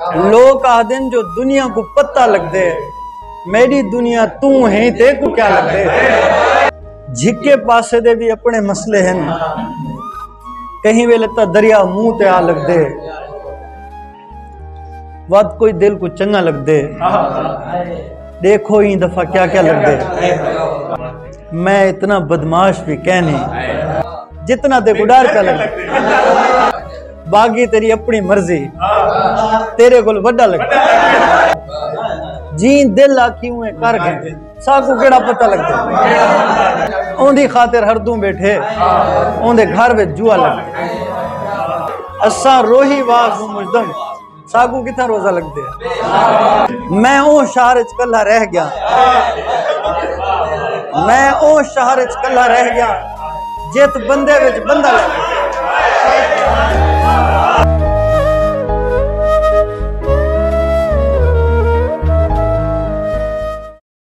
लोग आदन जो दुनिया को पता लग दे, मेरी दुनिया तू है ते को क्या लग दे। झिके पासे दे भी अपने मसले हैं, कहीं वे लगता दरिया मुंह ते आ लग दे, वाद कोई दिल को चंगा लग दे। देखो ही दफा क्या क्या लग दे। मैं इतना बदमाश भी कहने जितना देखो डर का लग दे। बागी तेरी अपनी मर्जी, तेरे को वड्डा लगता जी दिल आखी हुए कर गए साकू केड़ा पता लगता। ओंदी खातिर हरदू बैठे ओंदे घर में जुआ लगते। असा रोही वास मुजदम साकू कितना रोजा लगते। मैं ओ शहर च कला रह गया, मैं ओ शहर च कला रह गया जित बंदे विच बंदा लग।